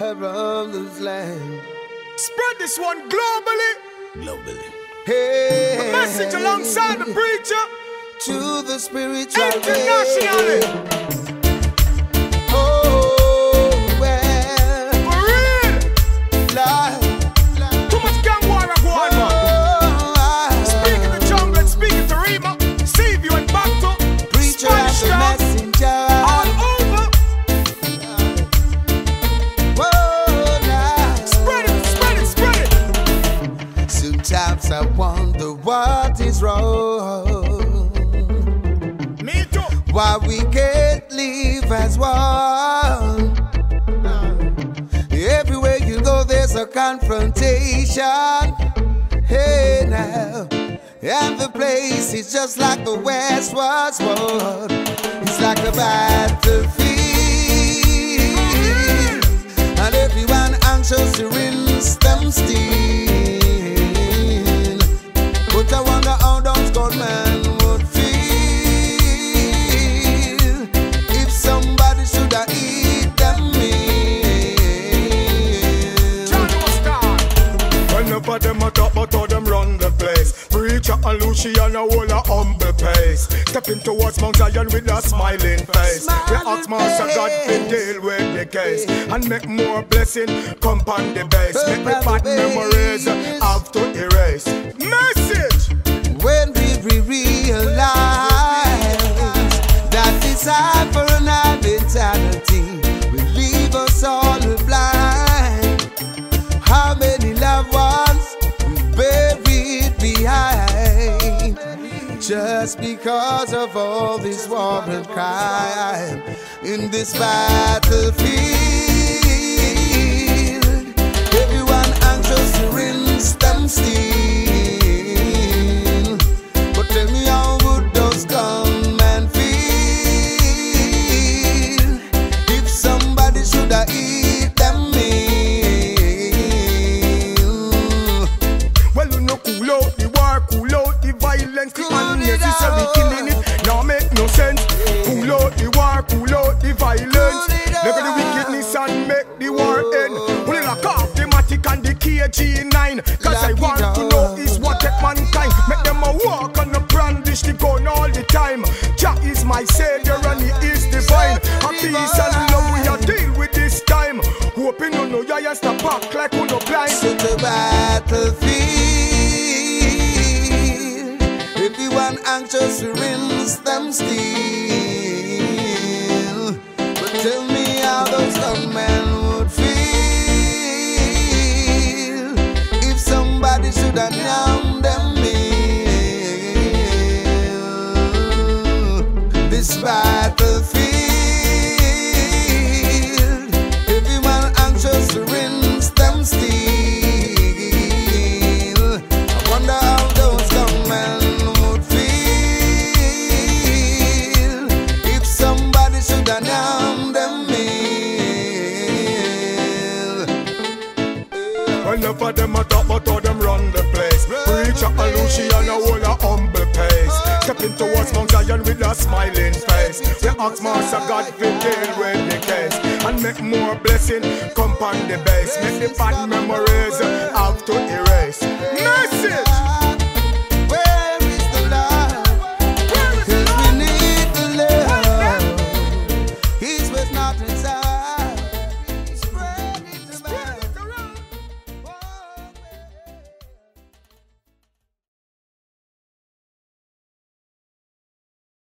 around this land. Spread this one globally. Hey, The message alongside the preacher. to the spiritual Internationally. Oh, well, For real. Lord. Too much gang war go on, man. Speaking to jungle and speaking to Rima. Save you and back to Preacher Spanish as a town. messenger. All over. Whoa, now. Spread it, spread it, spread it. Sometimes I wonder what is wrong. Me too. Why we can't live as one. Everywhere you go there's a confrontation. Hey now. And the place is just like the West was won. It's like a battlefield. And everyone anxious to rinse them still. But I wonder how those gunmen would feel if somebody should have eat them meal. John was start. Whenever them a talk about how them run the place, Preacher and Luciano hold a humble pace. Stepping towards Mount Zion with a smiling face. We ask Master God to deal with the case and make more blessing come on the base. Make the bad memories have to erase. Message! When we realize that this eye for an eye mentality will leave us all blind. How many loved ones we buried behind just because of all this war and crime in this battlefield. Everyone anxious to rinse them still. But tell me how would those gunmen feel if somebody should have eat them meal? Well, you know, cool out the war, cool out the violence, the unnecessary killing it. Now make no sense. Cool out the war, cool out the violence. Never the wickedness and make the war end. Only lock off the matic and the KG9. Cause I want to know is what take mankind. Make them a walk and a brandish the gun all the time. Jah is my savior and he is divine. A peace and love we are deal with this time. Hoping you know you stop back like you no blind. To the battlefield, everyone anxious to rinse them still. But tell me how those gunmen would feel if somebody should have known them meal. This battlefield, everyone anxious to rinse them still. I wonder how those gunmen would feel if somebody should have known them meal. Whenever them a talk about how them run the place, Preacher and Luciano hold a humble pace. Stepping towards Mount Zion with a smiling face. We ask Master God to deal with the case and make more blessing come on the base. Make the bad memories have to erase. Message!